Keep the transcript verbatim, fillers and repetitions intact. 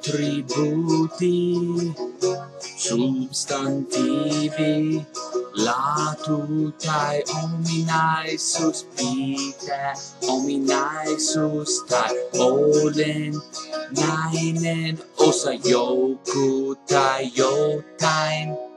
attributi, substantivi, laatu tai ominaisuus pitää, ominaisuus tai olennainen osa joku tai jotain.